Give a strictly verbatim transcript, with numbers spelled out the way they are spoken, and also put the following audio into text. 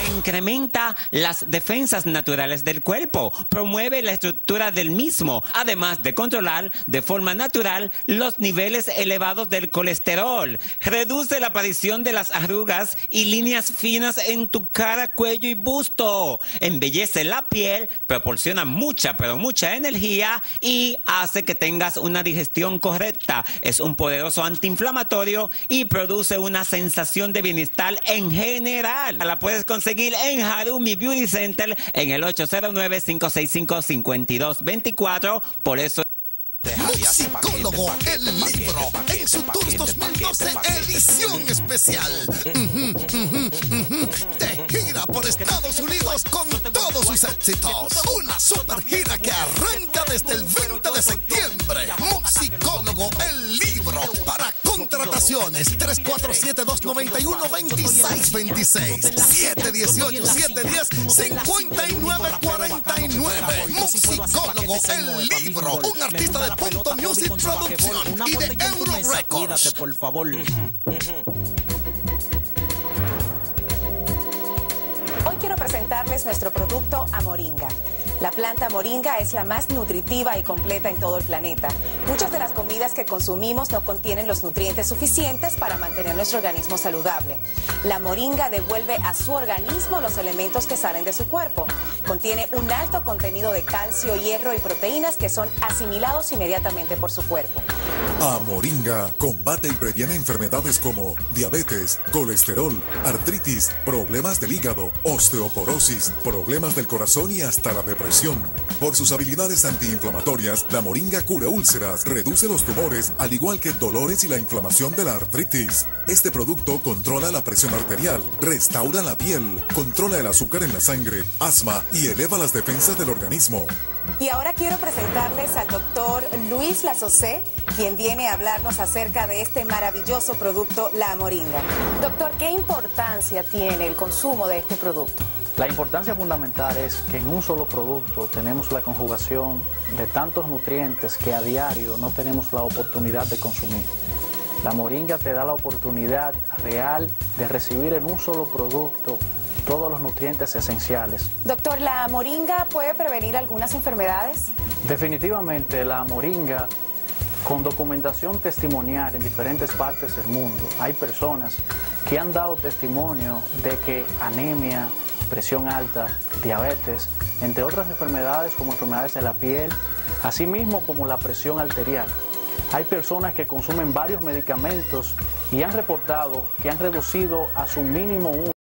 Incrementa las defensas naturales del cuerpo, promueve la estructura del mismo, además de controlar de forma natural los niveles elevados del colesterol. Reduce la aparición de las arrugas y líneas finas en tu cara, cuello y busto. Embellece la piel, proporciona mucha, pero mucha energía y hace que tengas una digestión correcta. Es un poderoso antiinflamatorio y produce una sensación de bienestar en general. La puedes conseguir en Harumi Beauty Center en el ocho cero nueve, cinco seis cinco, cinco dos dos cuatro. Por eso Musicólogo, el libro, en su Tours dos mil doce edición especial. Uh-huh, uh-huh, uh-huh. De gira por Estados Unidos con todos sus éxitos. Una super gira que arranca desde el veinte de septiembre. Musicólogo, el libro. Para contrataciones, tres cuatro siete, dos nueve uno, dos seis dos seis, siete uno ocho, siete uno cero, cinco nueve cuatro nueve. Musicólogo, el libro. Un artista de Punto Music Production y de Euro Records. Cuídate, por favor. Hoy quiero presentarles nuestro producto Amoringa. La planta moringa es la más nutritiva y completa en todo el planeta. Muchas de las comidas que consumimos no contienen los nutrientes suficientes para mantener nuestro organismo saludable. La moringa devuelve a su organismo los elementos que salen de su cuerpo. Contiene un alto contenido de calcio, hierro y proteínas que son asimilados inmediatamente por su cuerpo. Amoringa combate y previene enfermedades como diabetes, colesterol, artritis, problemas del hígado, osteoporosis, problemas del corazón y hasta la depresión. Por sus habilidades antiinflamatorias, la moringa cura úlceras, reduce los tumores, al igual que dolores y la inflamación de la artritis. Este producto controla la presión arterial, restaura la piel, controla el azúcar en la sangre, asma y eleva las defensas del organismo. Y ahora quiero presentarles al doctor Luis Lasocé, quien viene a hablarnos acerca de este maravilloso producto, la moringa. Doctor, ¿qué importancia tiene el consumo de este producto? La importancia fundamental es que en un solo producto tenemos la conjugación de tantos nutrientes que a diario no tenemos la oportunidad de consumir. La moringa te da la oportunidad real de recibir en un solo producto todos los nutrientes esenciales. Doctor, ¿la moringa puede prevenir algunas enfermedades? Definitivamente, la moringa, con documentación testimonial en diferentes partes del mundo, hay personas que han dado testimonio de que anemia, presión alta, diabetes, entre otras enfermedades como enfermedades de la piel, así mismo como la presión arterial. Hay personas que consumen varios medicamentos y han reportado que han reducido a su mínimo uso